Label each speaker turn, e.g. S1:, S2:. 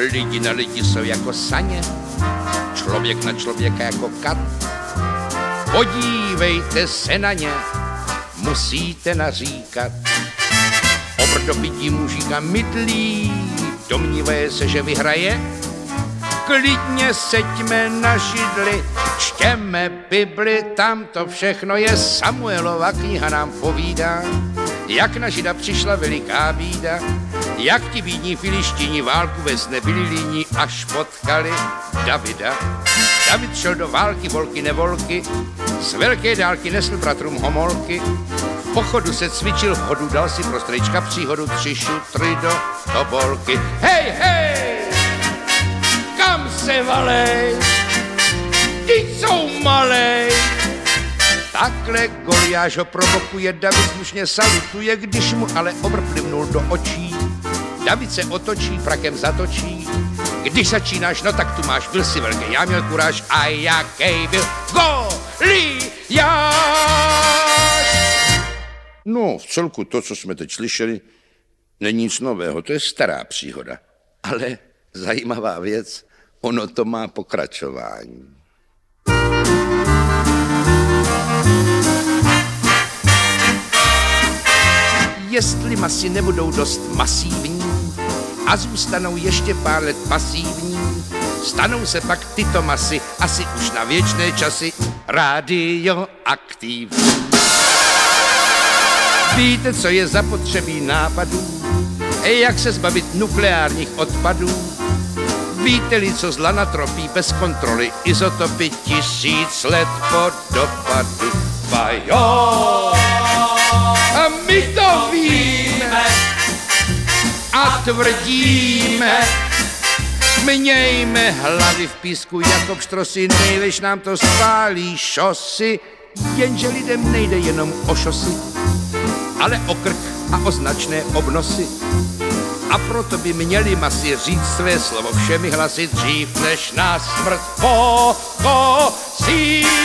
S1: Lidi na lidi jsou jako saně, člověk na člověka jako kat. Podívejte se na ně, musíte naříkat. Obrdobití mužíka mydlí, domnívaje se, že vyhraje. Klidně seďme na židli, čtěme Bibli, tam to všechno je. Samuelova kniha nám povídá, jak na Žida přišla veliká bída, jak ti bídní Filištíni válku ve sne byli líní, až potkali Davida. David šel do války, volky nevolky, z velké dálky nesl bratrům homolky. V pochodu se cvičil, v hodu dal si pro strejčka příhodu 3 šutry do tobolky. Hej, hej! Kam se valej? Ty jsou malej! Takhle Goliáš ho provokuje, David slušně salutuje, když mu ale obr plivnul do očí. David se otočí, prakem zatočí. Když začínáš, no tak tu máš, byl si velký, já měl kuráž a jaký byl Goliáš. No, v celku to, co jsme teď slyšeli, není nic nového, to je stará příhoda. Ale zajímavá věc, ono to má pokračování. Jestli masy nebudou dost masívní a zůstanou ještě pár let pasívní, stanou se pak tyto masy asi už na věčné časy radioaktivní. Víte, co je zapotřebí nápadů, jak se zbavit nukleárních odpadů? Víte-li, co zla natropí bez kontroly izotopy 1000 let po dopadu? Vajo! A my to víme a tvrdíme, mějme hlavy v písku jako pštrosy, nejlež nám to spálí šosy, jenže lidem nejde jenom o šosy, ale o krk a o značné obnosy. A proto by měli masy říct své slovo všemi hlasy dřív, než nás smrt pokosí.